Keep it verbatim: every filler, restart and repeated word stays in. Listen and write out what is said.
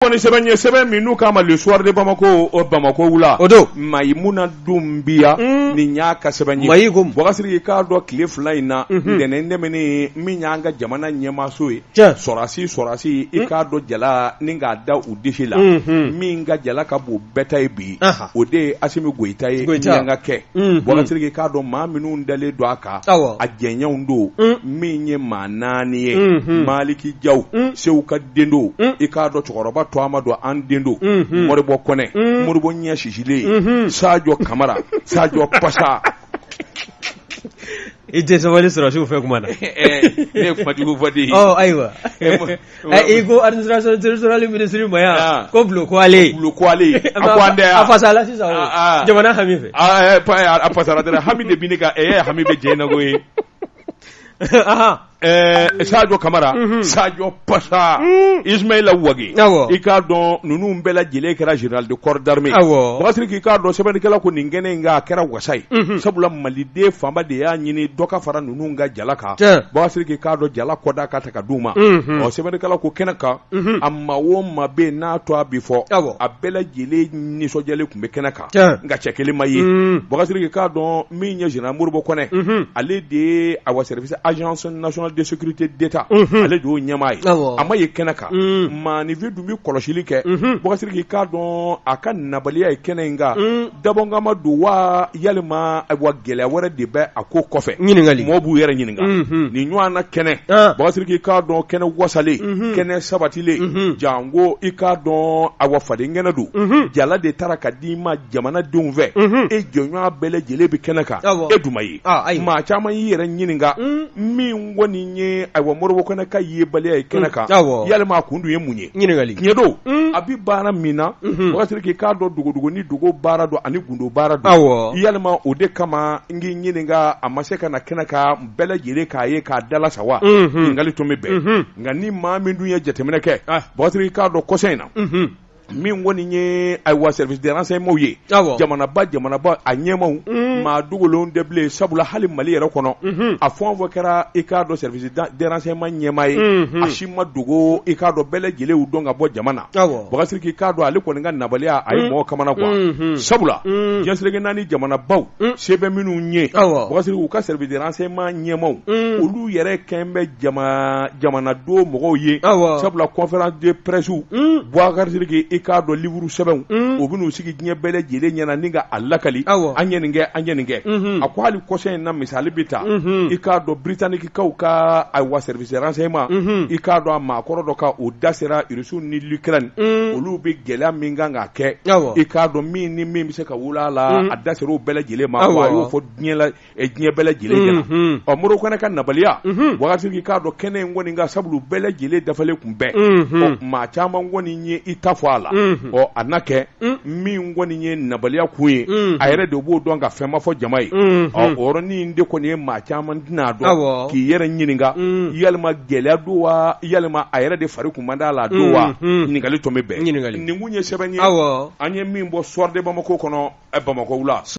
kɔni sɛbɛn ye sɛbɛn min n'u k'a ma le soir de Bamako o Bamako wula o don Maïmouna Doumbia ni y'a ka sɛbɛn ye Mayi ko Bɔgasiri k'a dɔn tile fila in na ntɛnɛn ndɛmɛni min y'an ka jamana ɲɛmaaso ye sɔrasi sɔrasi i k'a dɔn jala ni k'a da u disi la min ka jala ka bon bɛɛ ta ye bi o de ye Asimi Goyita ye min y'an ka kɛ Bɔgasiri k'a dɔn maa minnu dalen don a kan a jɛɲɛw don min ye maa naani ye Maliki Jaw Sewu ka den don i k'a dɔn cɛkɔrɔba to ama don an den don Moribo Kɔnɛ Moribo ɲɛ sisilen Sajo Kamara Sajo Pasa i tɛ sabali sɔrɔsiw fɛ kuma na ne ye kumajugu fɔ de ye ɔ ayiwa i ko administration territoriale ministre ma yan ko bulo ko ale bulo ko ale a ko an tɛ a fasala sisan o jamana hami fɛ a fasara dɛrɛ hami de bi ne ka ɛ hami bɛ jɛ nago ye ɛɛ Sajo Kamara Sajo Pasa Ismaïla Wage i k'a dɔn ninnu bɛɛ lajɛlen kɛra général de corps d'armée Bɔgasiri k'i k'a dɔn sɛbɛnnikɛla ko nin kɛnɛ in a kɛra wasa ye sabula maliden fanba de y'a ɲini dɔ ka fara ninnu ka jala kan Bɔgasiri k'i k'a dɔn jala kɔda ka ta ka d'u ma ɔ sɛbɛnnikɛla ko kɛnɛ kan a maa o maa bɛ yen n'a to a bi fɔ a bɛɛ lajɛlen nisɔndiyalen tun bɛ kɛnɛ kan nka cɛ kelen ma ye Bɔgasiri k'i k'a dɔn min ye général Moribo Kɔnɛ ale de ye awa service agence nationale de sécurité d'État ale de y'o ɲɛmaa ye a ma ye kɛnɛ kan maanifin dun bɛ kɔlɔsili kɛ Bɔgasiri k'i k'a dɔn a ka nabaliya ye kɛnɛ in kan dabɔnkama don wa yalima wa gɛlɛya wɛrɛ de bɛ a ko kɔfɛ ɲininkali mɔgɔw b'u yɛrɛ ɲininka nin ɲɔgɔn na kɛnɛ Bɔgasiri k'i k'a dɔn kɛnɛ wasalen kɛnɛ sabatilen jango i k'a dɔn a wa faden kɛnɛ don jala de taara ka d'i ma jamanadenw fɛ e jɔɲɔgɔn bɛɛ lajɛlen bɛ kɛnɛ kan e dun ma ye maa caman y'i yɛrɛ ɲininka min kɔni ye ayiwa Moribo Kɔnɛ ka yebaliya ye kɛnɛ kan yalima a kun dun ye mun ye ɲininkali tiɲɛ don a bi baara min na Bɔgasiri k'i k'a dɔn dogodogo ni dogo baara don ani gundo baara don yalima o de kama n k'i ɲininka a ma se ka na kɛnɛ kan bɛɛ lajɛlen k'a ye k'a dala sa wa ɲininkali tun bɛ bɛn nka ni maa min dun ye jateminɛ kɛ Bɔgasiri k'i k'a dɔn kɔsɛn in na min kɔni ye ayiwa service de renseignement ye jamanaba jamanaba a ɲɛmaw maa dogolenw tɛ bilen sabula hali Mali yɛrɛ kɔnɔ a fɛn o fɛn kɛra i k'a dɔn service de renseignement ɲɛmaa ye a si ma dogo i k'a dɔn bɛɛ lajɛlen y'u dɔn ka bɔ jama na Bɔgasiri k'i k'a dɔn ale kɔni ka nabaliya a ye mɔgɔ kamana kuwa sabula diɲɛ seleke naani jamanabaw se bɛ minnu ɲɛ Bɔgasiri u ka service de renseignement ɲɛmaw olu yɛrɛ kɛn bɛ jama jamanadenw mɔgɔw ye sabula conférence de presse Bɔgasiri k'i k'a dɔn livre sɛbɛnw o bɛn'u sigi diɲɛ bɛɛ lajɛlen ɲɛna ni ka a lakali an ye nin kɛ an ye nin kɛ a ko hali kɔsɛn in na misali bɛ ta i k'a dɔn britanniquekaw ka ayiwa service de renseignement i k'a dɔn a maakɔrɔ dɔ ka o da sera Russie ni Ukraine olu bɛ gɛlɛya min kan k'a kɛ i k'a dɔn min ni min bɛ se ka wolo a la a da sera o bɛɛ lajɛlen ma wa a y'o fɔ diɲɛ la diɲɛ bɛɛ lajɛlen ɲɛna ɔ Moribo Kɔnɛ ka nabaliya Bɔgasiri k'a dɔn kɛnɛ in kɔni ka sabula bɛɛ lajɛlen dafalen tun bɛn ɔ maa caman kɔni ye i ta fɔ a la ɔ a na kɛ min kɔni ye nabaliya kun ye a yɛrɛ de b'o dɔn ka fɛn ma fɔ jama ye ɔ o yɔrɔnin de kɔni ye maa caman tɛna dɔn k'i yɛrɛ ɲininka yalima gɛlɛya don wa yalima a yɛrɛ de fari kun man d'a la don wa ɲininkali tun bɛ bɛn nin kun ye sɛbɛn ye an ye min bɔ soir de Bamako kɔnɔ Bamako wula